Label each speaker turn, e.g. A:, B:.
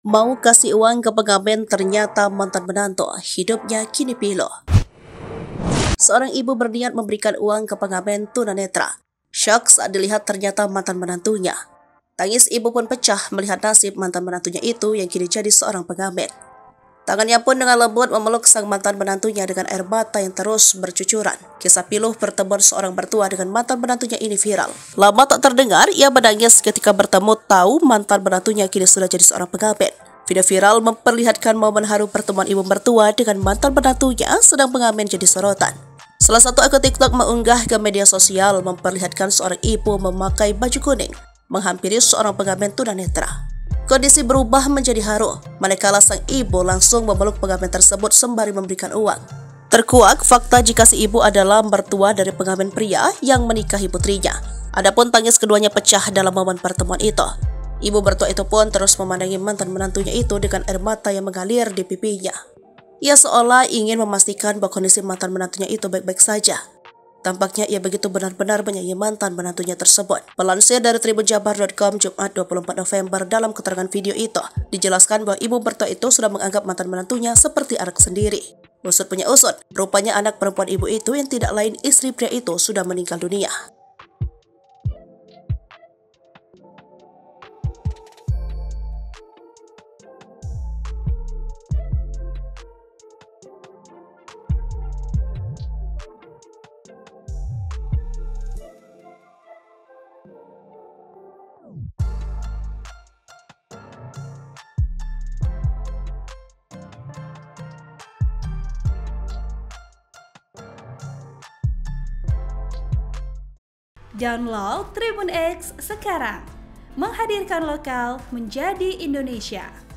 A: Mau kasih uang ke pengamen ternyata mantan menantu, hidupnya kini pilu. Seorang ibu berniat memberikan uang ke pengamen tunanetra. Syok saat dilihat ternyata mantan menantunya. Tangis ibu pun pecah melihat nasib mantan menantunya itu yang kini jadi seorang pengamen. Tangannya pun dengan lembut memeluk sang mantan menantunya dengan air mata yang terus bercucuran. Kisah pilu pertemuan seorang mertua dengan mantan menantunya ini viral. Lama tak terdengar, ia menangis ketika bertemu tahu mantan menantunya kini sudah jadi seorang pengamen. Video viral memperlihatkan momen haru pertemuan ibu mertua dengan mantan menantunya sedang pengamen jadi sorotan. Salah satu akun TikTok mengunggah ke media sosial memperlihatkan seorang ibu memakai baju kuning menghampiri seorang pengamen tunanetra. Kondisi berubah menjadi haru, manakala sang ibu langsung memeluk pengamen tersebut sembari memberikan uang. Terkuak fakta jika si ibu adalah mertua dari pengamen pria yang menikahi putrinya. Adapun tangis keduanya pecah dalam momen pertemuan itu. Ibu mertua itu pun terus memandangi mantan menantunya itu dengan air mata yang mengalir di pipinya. Ia seolah ingin memastikan bahwa kondisi mantan menantunya itu baik-baik saja. Tampaknya ia begitu benar-benar menyayangi mantan menantunya tersebut. Melansir dari tribunjabar.com Jumat 24 November dalam keterangan video itu, dijelaskan bahwa ibu mertua itu sudah menganggap mantan menantunya seperti anak sendiri. Usut punya usut, rupanya anak perempuan ibu itu yang tidak lain istri pria itu sudah meninggal dunia.
B: Download Tribun X sekarang, menghadirkan lokal menjadi Indonesia.